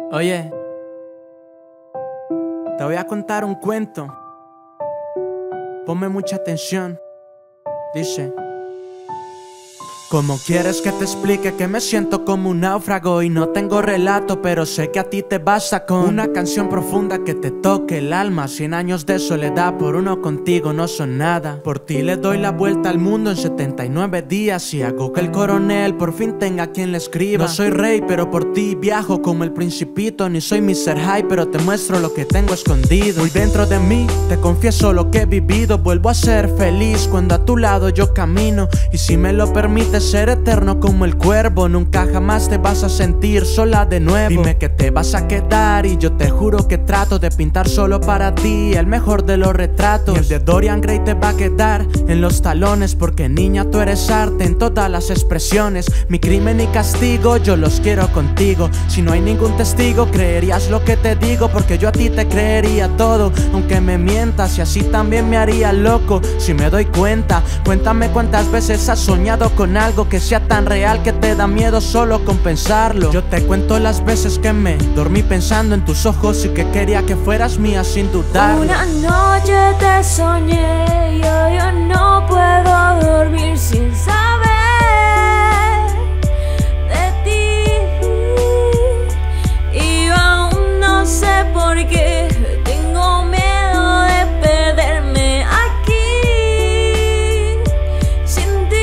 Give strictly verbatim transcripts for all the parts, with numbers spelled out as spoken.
Oye, te voy a contar un cuento. Ponme mucha atención. Dice: ¿cómo quieres que te explique que me siento como un náufrago y no tengo relato, pero sé que a ti te basta con una canción profunda que te toque el alma? Cien años de soledad por uno contigo no son nada. Por ti le doy la vuelta al mundo en setenta y nueve días y hago que el coronel por fin tenga quien le escriba. No soy rey, pero por ti viajo como el principito. Ni soy mister High, pero te muestro lo que tengo escondido. Muy dentro de mí te confieso lo que he vivido. Vuelvo a ser feliz cuando a tu lado yo camino. Y si me lo permites, ser eterno como el cuervo. Nunca jamás te vas a sentir sola de nuevo. Dime que te vas a quedar y yo te juro que trato de pintar solo para ti el mejor de los retratos. Y el de Dorian Gray te va a quedar en los talones, porque niña tú eres arte en todas las expresiones. Mi crimen y castigo yo los quiero contigo. Si no hay ningún testigo creerías lo que te digo, porque yo a ti te creería todo, aunque me mientas, y así también me haría loco si me doy cuenta. Cuéntame cuántas veces has soñado con algo Algo que sea tan real que te da miedo solo con pensarlo. Yo te cuento las veces que me dormí pensando en tus ojos y que quería que fueras mía sin dudarlo. Una noche te soñé y hoy yo no puedo dormir sin saber de ti. Y yo aún no sé por qué tengo miedo de perderme aquí sin ti.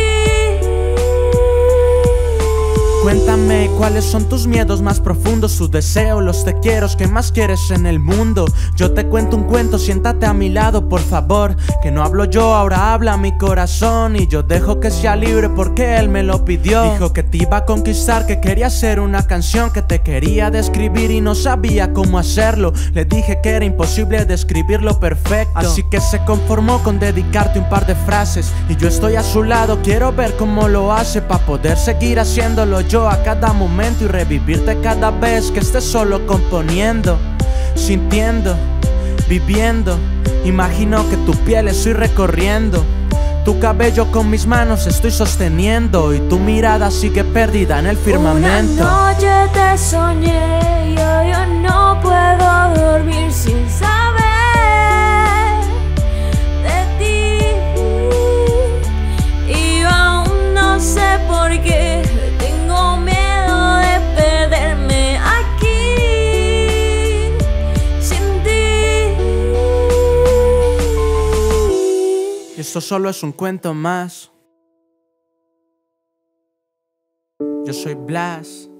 Cuéntame cuáles son tus miedos más profundos, tus deseos, los te quiero que más quieres en el mundo. Yo te cuento un cuento, siéntate a mi lado por favor. Que no hablo yo, ahora habla mi corazón. Y yo dejo que sea libre porque él me lo pidió. Dijo que te iba a conquistar, que quería hacer una canción, que te quería describir y no sabía cómo hacerlo. Le dije que era imposible describirlo perfecto, así que se conformó con dedicarte un par de frases. Y yo estoy a su lado, quiero ver cómo lo hace, para poder seguir haciéndolo yo a cada momento y revivirte cada vez que estés solo componiendo, sintiendo, viviendo. Imagino que tu piel estoy recorriendo, tu cabello con mis manos estoy sosteniendo, y tu mirada sigue perdida en el firmamento. Una noche te soñé y hoy yo no puedo dormir sin saber de ti. Y yo aún no sé por qué tengo miedo de perderme aquí sin ti. Y esto solo es un cuento más. Yo soy Blas.